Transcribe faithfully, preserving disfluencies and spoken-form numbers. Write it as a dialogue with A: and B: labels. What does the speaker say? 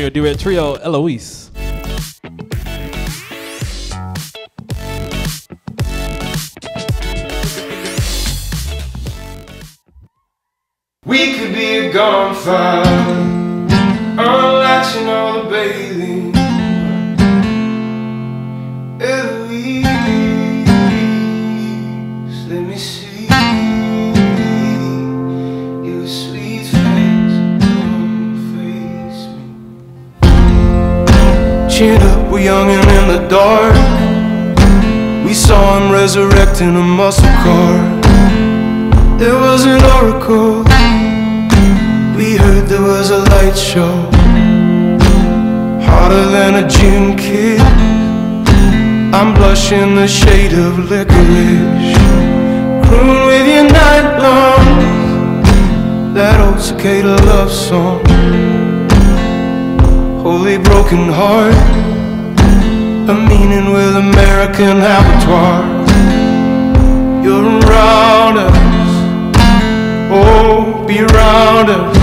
A: Bensinger duet trio, Eloise.
B: We could be a gone fire, unlatching all the bathing. Eloise, let me see your sweet face, come face me. Chin up, we're young and in the dark. We saw him resurrecting a muscle car. There was an oracle. We heard there was a light show, hotter than a June kiss. I'm blushing the shade of licorice. Croon with your night lungs, that old cicada love song. Holy broken heart, a meaning with American abattoir. You're around us, oh, be around us.